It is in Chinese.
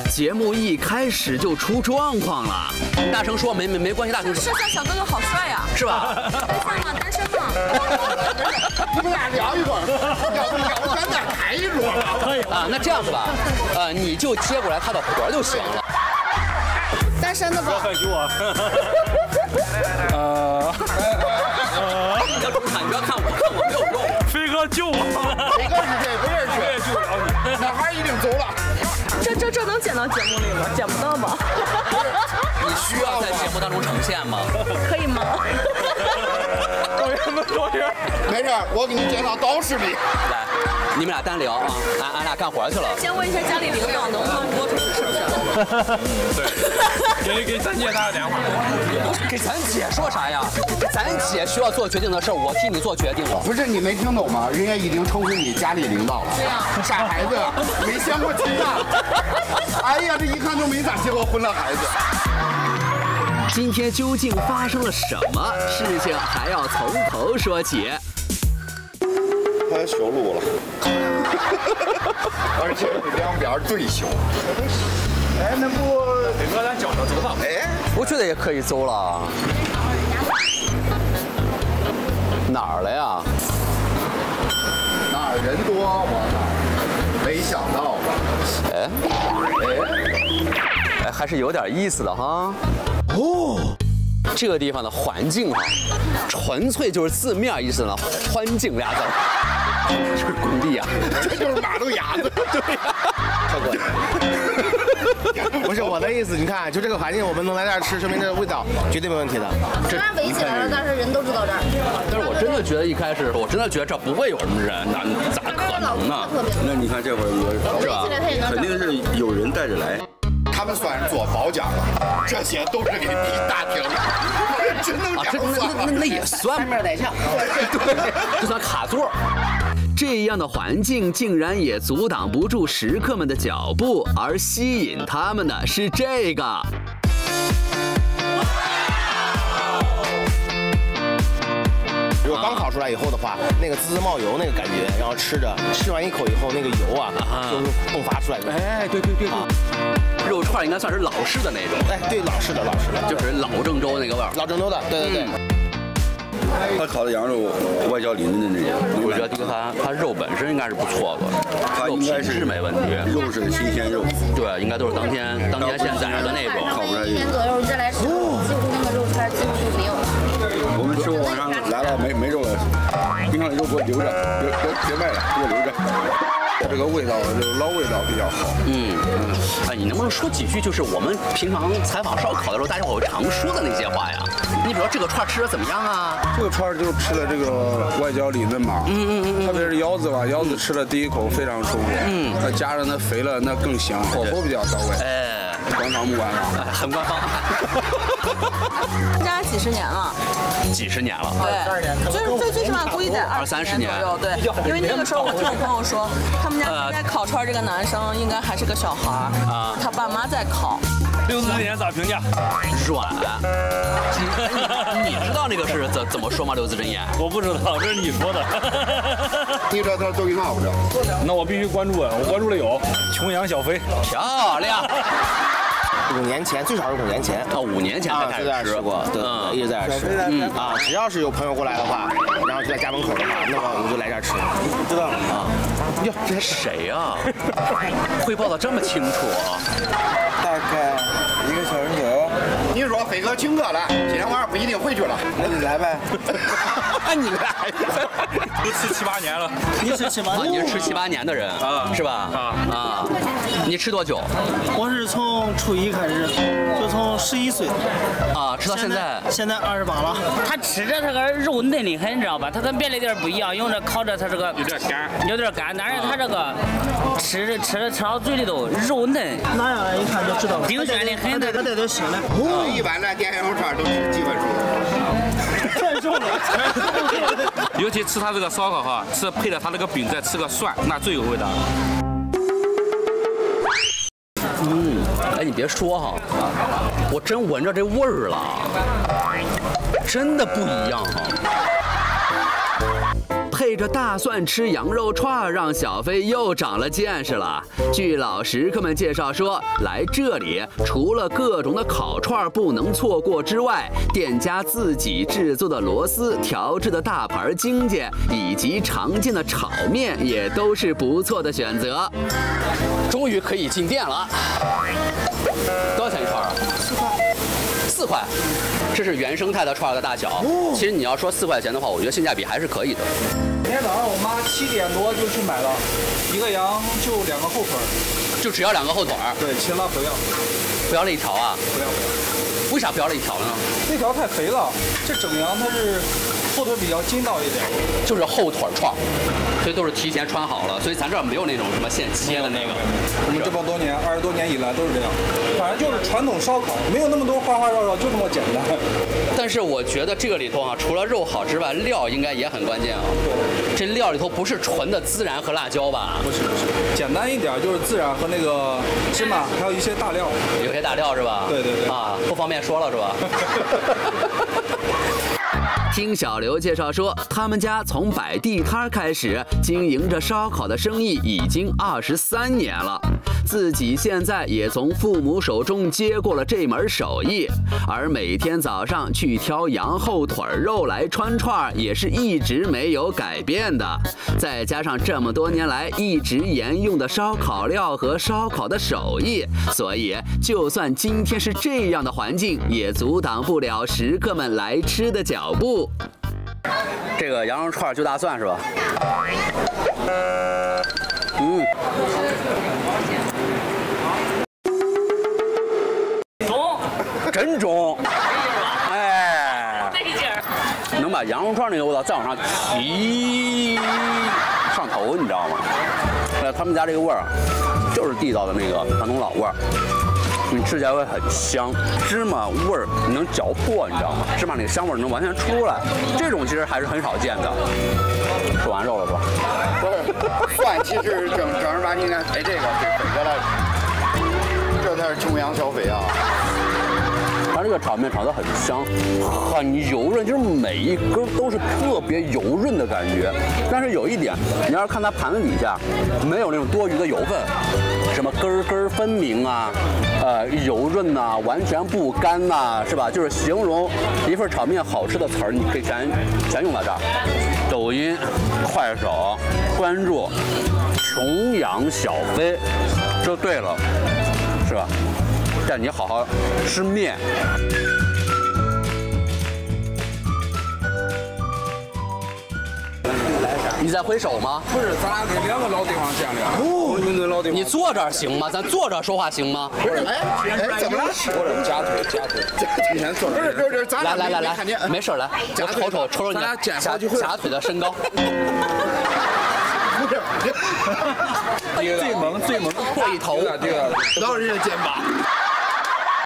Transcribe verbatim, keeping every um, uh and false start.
节目一开始就出状况了。大声说，没没没关系，大声说。 摄像小哥哥好帅呀， 是吧？ 单身吗？单身吗？ 你们俩聊一会儿，要不聊咱俩谈一桌吧？ 可以啊，那这样子吧，呃，你就接过来他的活就行了。 单身的不？ 害羞啊。 呃，你要主场，你不要看我，看我没有用。 飞哥救我！ 飞哥是谁？不认识， 我也救不了你。 小孩已经走了。 这这这能剪到节目里吗？剪不到吧？ 你需要在节目当中呈现吗？ 可以吗？ 同学们，同学， 没事，我给你剪到刀室里。 来，你们俩单聊啊，俺俺俩干活去了。 先问一下家里领导能不能播出去，是不是？ 对，给给咱姐打个电话。 给咱姐说啥呀？咱姐需要做决定的事儿，我替你做决定了。 不是你没听懂吗？人家已经称呼你家里领导了。 对呀。 傻孩子，没相过亲啊！哎呀，这一看就没咋结过婚的孩子。 今天究竟发生了什么事情？还要从头说起。 太修路了，而且两边对修。哎，那不飞哥，咱脚上走吧。 哎， 我觉得也可以走了。哪儿了呀？ 哪儿人多我哪儿，没想到吧？ 哎哎哎，还是有点意思的哈。哦，这个地方的环境哈，纯粹就是字面意思的“环境”俩字儿。这是工地啊， 这就是马路牙子。 对呀、 快过来。 不是我的意思，你看，就这个环境，我们能来这儿吃，说明这个味道绝对没问题的。 虽然围起来了，但是人都知道这儿。 但是我真的觉得一开始，我真的觉得这不会有什么人，那咋可能呢？ 那你看这会儿有， 是吧？ 肯定是有人带着来。 他们算是做褒奖了，这些都是给你打听的，真能啊，这那那那那也算三面带呛， 对，这算卡座。这样的环境竟然也阻挡不住食客们的脚步，而吸引他们的是这个。 如果刚烤出来以后的话，那个滋滋冒油那个感觉，然后吃着，吃完一口以后，那个油啊，就是迸发出来的。 哎，对对对对。肉串应该算是老式的那种。 哎，对，老式的，老式的， 就是老郑州那个味儿。 老郑州的，对对对。 他烤的羊肉外焦里嫩的那种， 我觉得它它肉本身应该是不错的， 它应该是没问题， 肉是新鲜肉， 对，应该都是当天当天现宰的那种。 烤不出来。 一年左右再来吃，几乎那个肉串几乎就没有了。 我们师傅晚上来了没没肉了，冰箱里肉给我留着，别别别卖了，给我留着。这个味道，这个捞味道比较好。 嗯嗯，哎，你能不能说几句，就是我们平常采访烧烤的时候，大家伙常说的那些话呀？你比如说这个串吃的怎么样啊？ 这个串就是吃的这个外焦里嫩嘛，嗯嗯嗯，特别是腰子吧，腰子吃了第一口非常舒服，嗯，再加上那肥了那更香，火候比较到位。 哎， 官方不官方？ 很官方。 家几十年了， 几十年了， 对，最最最起码估计在二三十年左右，对，因为那个时候我听我朋友说，他们家现在烤串这个男生应该还是个小孩儿啊，他爸妈在烤。 六字真言咋评价？ 软。你知道那个是怎怎么说吗？六字真言？ 我不知道，这是你说的。 你这这都给闹不了。 那我必须关注啊！我关注了有穷养小肥， 漂亮。 五年前，最少是五年前啊，五年前才开始吃过，对，一直在这吃。嗯啊，只要是有朋友过来的话，然后就在家门口的话，那么我们就来这儿吃。知道啊？ 哟，这是谁呀？汇报的这么清楚啊？ 大概一个小时左右。 你说飞哥请客了，今天晚上不一定回去了， 那你来呗。 你来， 都吃七八年了。 你吃七八年？你是吃七八年的人啊？是吧？ 啊啊！你吃多久？ 我是从初一开始，就从十一岁啊，吃到现在。 现在二十八了。 他吃着这个肉嫩的很，你知道吧？它跟别的地儿不一样，用着烤着它这个有点干， 有点干，但是它这个吃着吃着吃到嘴里头肉嫩， 拿下来一看就知道了， 冰鲜的很， 这个带点腥的。 一般来点羊肉串都吃几分熟。 全熟了。 尤其吃它这个烧烤哈，吃配着它这个饼再吃个蒜，那最有味道。 嗯，哎，你别说哈，我真闻着这味儿了，真的不一样哈。 配着大蒜吃羊肉串，让小飞又长了见识了。据老食客们介绍说，来这里除了各种的烤串不能错过之外，店家自己制作的螺丝、调制的大盘京酱以及常见的炒面也都是不错的选择。终于可以进店了，多少钱一串啊？四块。四块，这是原生态的串的大小。其实你要说四块钱的话，我觉得性价比还是可以的。 今天早上我妈七点多就去买了，一个羊就两个后腿， 就只要两个后腿。 对，其他不要。 不要了一条啊？ 不要不要。 为啥不要了一条呢？ 那条太肥了，这整羊它是后腿比较筋道一点。 就是后腿串，所以都是提前穿好了，所以咱这儿没有那种什么现切的那个。 我们这么多年，二十多年以来都是这样，反正就是传统烧烤，没有那么多花花绕绕，就这么简单。 但是我觉得这个里头啊，除了肉好之外，料应该也很关键啊。对，这料里头不是纯的孜然和辣椒吧？ 不是不是，简单一点就是孜然和那个芝麻，还有一些大料。 有些大料是吧？ 对对对。 啊，不方便说了是吧？听小刘介绍说，他们家从摆地摊开始经营着烧烤的生意已经二十三年了，自己现在也从父母手中接过了这门手艺，而每天早上去挑羊后腿肉来穿串也是一直没有改变的。再加上这么多年来一直沿用的烧烤料和烧烤的手艺，所以就算今天是这样的环境，也阻挡不了食客们来吃的脚步。这个羊肉串就大蒜是吧？嗯， 中， 真中，哎， 这劲儿， 能把羊肉串那个味道再往上提上头，你知道吗？呃，他们家这个味儿就是地道的那个传统老味儿。你吃起来会很香，芝麻味儿你能嚼破，你知道吗？芝麻那个香味儿能完全出来，这种其实还是很少见的。吃完肉了是吧？ 不是，蒜其实正正儿八经应该配这个配粉的来吃，这才是穷养小肥啊。 它这个炒面炒得很香，很油润，就是每一根都是特别油润的感觉。但是有一点，你要是看它盘子底下，没有那种多余的油分，什么根根分明啊，呃，油润呐、啊，完全不干呐、啊，是吧？就是形容一份炒面好吃的词儿，你可以全全用到这儿。抖音、快手关注穷养小飞，就对了，是吧？带你好好吃面。你在挥手吗？ 不是，咱俩跟两个老地方见了。哦，你跟老地方。 你坐这儿行吗？咱坐这儿说话行吗？ 不是，哎哎，怎么了？ 我这夹腿，夹腿，你先坐。 不是，不是，咱来来来来，没事来，我瞅瞅瞅瞅你夹夹腿的身高。 不是， 最萌最萌， 对头， 到人家肩膀。